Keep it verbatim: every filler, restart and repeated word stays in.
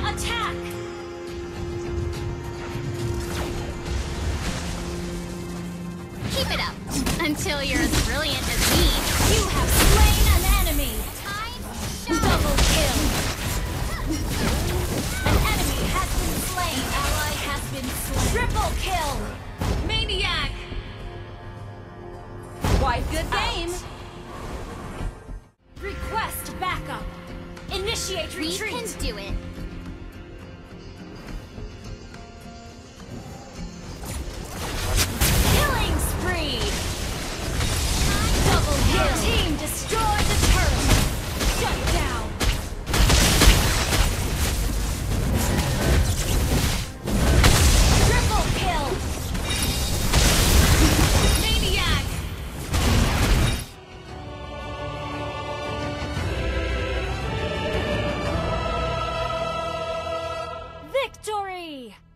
Attack! Keep it up until you're as brilliant as me. You have slain an enemy! Time Double kill! An enemy has been slain! Ally has been slain! Triple kill! Maniac! Wipe Good game! out. Request backup! Initiate we retreat! can do it. Killing spree! Double kill! Your team destroyed the turret! Shut down! Triple kill! Maniac! Victory!